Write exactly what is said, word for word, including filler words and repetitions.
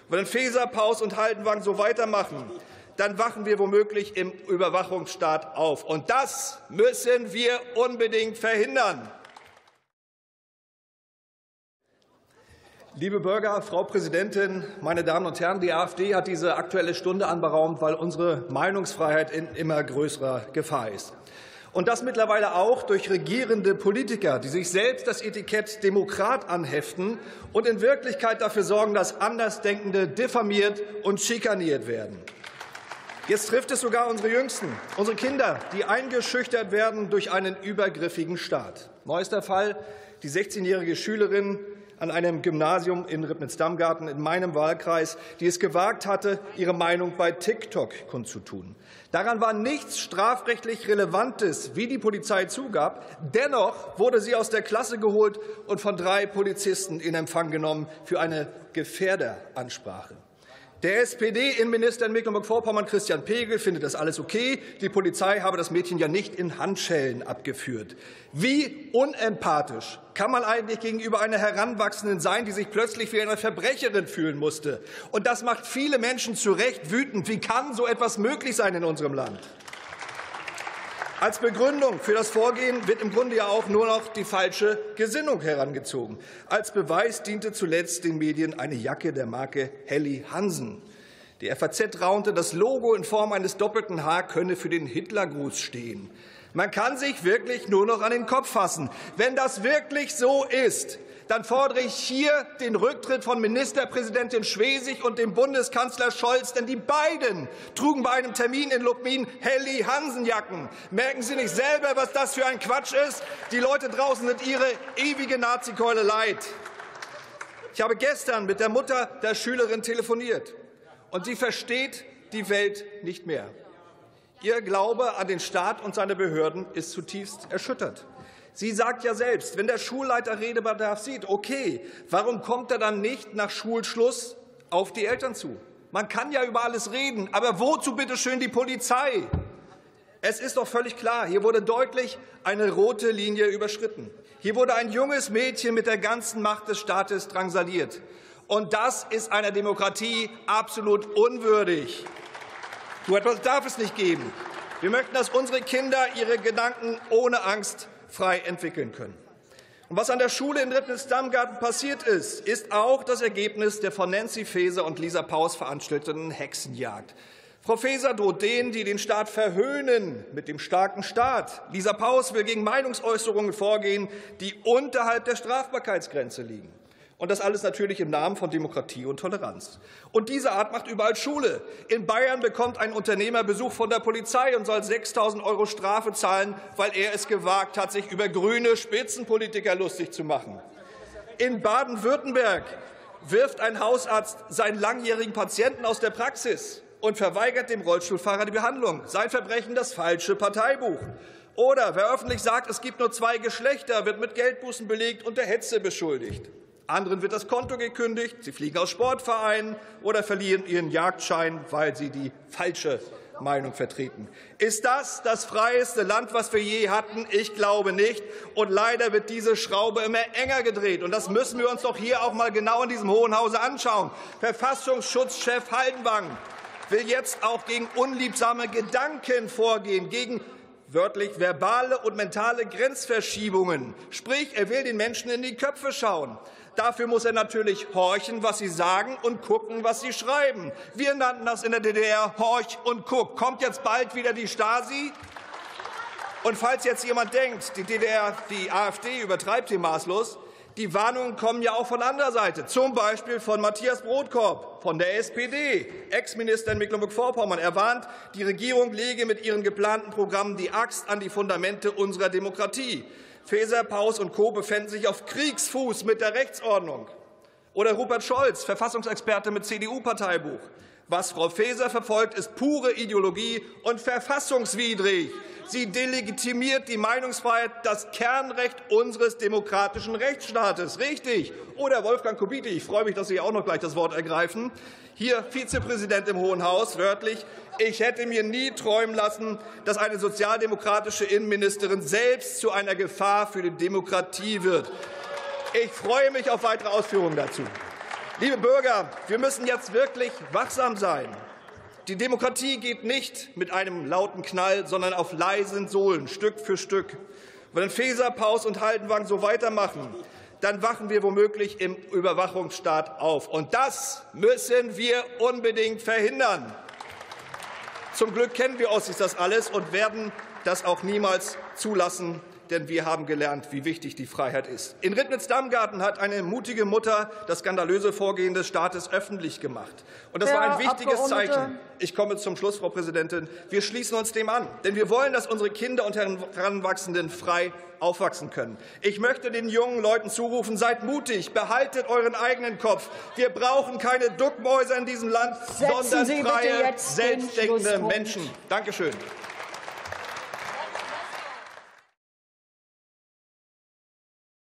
Wenn Faeser, Paus und Haldenwang so weitermachen, dann wachen wir womöglich im Überwachungsstaat auf. Und das müssen wir unbedingt verhindern. Liebe Bürger, Frau Präsidentin, meine Damen und Herren! Die AfD hat diese Aktuelle Stunde anberaumt, weil unsere Meinungsfreiheit in immer größerer Gefahr ist. Und das mittlerweile auch durch regierende Politiker, die sich selbst das Etikett Demokrat anheften und in Wirklichkeit dafür sorgen, dass Andersdenkende diffamiert und schikaniert werden. Jetzt trifft es sogar unsere Jüngsten, unsere Kinder, die eingeschüchtert werden durch einen übergriffigen Staat. Neuester Fall: die sechzehnjährige Schülerin an einem Gymnasium in Ribnitz-Damgarten in meinem Wahlkreis, die es gewagt hatte, ihre Meinung bei TikTok kundzutun. Daran war nichts strafrechtlich Relevantes, wie die Polizei zugab. Dennoch wurde sie aus der Klasse geholt und von drei Polizisten in Empfang genommen für eine Gefährderansprache. Der S P D-Innenminister in Mecklenburg-Vorpommern, Christian Pegel, findet das alles okay. Die Polizei habe das Mädchen ja nicht in Handschellen abgeführt. Wie unempathisch kann man eigentlich gegenüber einer Heranwachsenden sein, die sich plötzlich wie eine Verbrecherin fühlen musste? Und das macht viele Menschen zu Recht wütend. Wie kann so etwas möglich sein in unserem Land? Als Begründung für das Vorgehen wird im Grunde ja auch nur noch die falsche Gesinnung herangezogen. Als Beweis diente zuletzt den Medien eine Jacke der Marke Helly Hansen. Die F A Z raunte, das Logo in Form eines doppelten H könne für den Hitlergruß stehen. Man kann sich wirklich nur noch an den Kopf fassen. Wenn das wirklich so ist, dann fordere ich hier den Rücktritt von Ministerpräsidentin Schwesig und dem Bundeskanzler Scholz, denn die beiden trugen bei einem Termin in Lubmin Helly Hansen Jacken. Merken Sie nicht selber, was das für ein Quatsch ist? Die Leute draußen sind Ihre ewige Nazikeule leid. Ich habe gestern mit der Mutter der Schülerin telefoniert, und sie versteht die Welt nicht mehr. Ihr Glaube an den Staat und seine Behörden ist zutiefst erschüttert. Sie sagt ja selbst, wenn der Schulleiter Redebedarf sieht, okay, warum kommt er dann nicht nach Schulschluss auf die Eltern zu? Man kann ja über alles reden, aber wozu bitte schön die Polizei? Es ist doch völlig klar, hier wurde deutlich eine rote Linie überschritten. Hier wurde ein junges Mädchen mit der ganzen Macht des Staates drangsaliert. Und das ist einer Demokratie absolut unwürdig. So etwas darf es nicht geben. Wir möchten, dass unsere Kinder ihre Gedanken ohne Angst frei entwickeln können. Und was an der Schule in Ribnitz-Damgarten passiert ist, ist auch das Ergebnis der von Nancy Faeser und Lisa Paus veranstalteten Hexenjagd. Frau Faeser droht denen, die den Staat verhöhnen, mit dem starken Staat. Lisa Paus will gegen Meinungsäußerungen vorgehen, die unterhalb der Strafbarkeitsgrenze liegen. Und das alles natürlich im Namen von Demokratie und Toleranz. Und diese Art macht überall Schule. In Bayern bekommt ein Unternehmer Besuch von der Polizei und soll sechstausend Euro Strafe zahlen, weil er es gewagt hat, sich über grüne Spitzenpolitiker lustig zu machen. In Baden-Württemberg wirft ein Hausarzt seinen langjährigen Patienten aus der Praxis und verweigert dem Rollstuhlfahrer die Behandlung. Sein Verbrechen: das falsche Parteibuch. Oder wer öffentlich sagt, es gibt nur zwei Geschlechter, wird mit Geldbußen belegt und der Hetze beschuldigt. Anderen wird das Konto gekündigt, sie fliegen aus Sportvereinen oder verlieren ihren Jagdschein, weil sie die falsche Meinung vertreten. Ist das das freieste Land, was wir je hatten? Ich glaube nicht. Und leider wird diese Schraube immer enger gedreht. Und das müssen wir uns doch hier auch mal genau in diesem Hohen Hause anschauen. Verfassungsschutzchef Haldenwang will jetzt auch gegen unliebsame Gedanken vorgehen, gegen wörtlich verbale und mentale Grenzverschiebungen. Sprich, er will den Menschen in die Köpfe schauen. Dafür muss er natürlich horchen, was sie sagen, und gucken, was sie schreiben. Wir nannten das in der D D R Horch und Guck. Kommt jetzt bald wieder die Stasi? Und falls jetzt jemand denkt, die D D R, die AfD übertreibt hier maßlos, die Warnungen kommen ja auch von anderer Seite, zum Beispiel von Matthias Brotkorb von der S P D, Ex-Minister in Mecklenburg-Vorpommern. Er warnt, die Regierung lege mit ihren geplanten Programmen die Axt an die Fundamente unserer Demokratie. Faeser, Paus und Co. befänden sich auf Kriegsfuß mit der Rechtsordnung. Oder Rupert Scholz, Verfassungsexperte mit C D U-Parteibuch. Was Frau Faeser verfolgt, ist pure Ideologie und verfassungswidrig. Sie delegitimiert die Meinungsfreiheit, das Kernrecht unseres demokratischen Rechtsstaates. Richtig. Oder Wolfgang Kubicki, ich freue mich, dass Sie auch noch gleich das Wort ergreifen. Hier Vizepräsident im Hohen Haus, wörtlich: Ich hätte mir nie träumen lassen, dass eine sozialdemokratische Innenministerin selbst zu einer Gefahr für die Demokratie wird. Ich freue mich auf weitere Ausführungen dazu. Liebe Bürger, wir müssen jetzt wirklich wachsam sein. Die Demokratie geht nicht mit einem lauten Knall, sondern auf leisen Sohlen, Stück für Stück. Wenn Faeser, Paus und Haldenwang so weitermachen, dann wachen wir womöglich im Überwachungsstaat auf. Und das müssen wir unbedingt verhindern. Zum Glück kennen wir Ossis das alles und werden das auch niemals zulassen, denn wir haben gelernt, wie wichtig die Freiheit ist. In Ribnitz-Damgarten hat eine mutige Mutter das skandalöse Vorgehen des Staates öffentlich gemacht. Und das war ein wichtiges Zeichen. Ich komme zum Schluss, Frau Präsidentin. Wir schließen uns dem an, denn wir wollen, dass unsere Kinder und Heranwachsenden frei aufwachsen können. Ich möchte den jungen Leuten zurufen, seid mutig, behaltet euren eigenen Kopf. Wir brauchen keine Duckmäuser in diesem Land, Setzen sondern Sie freie, bitte jetzt selbstdenkende Menschen. Dankeschön.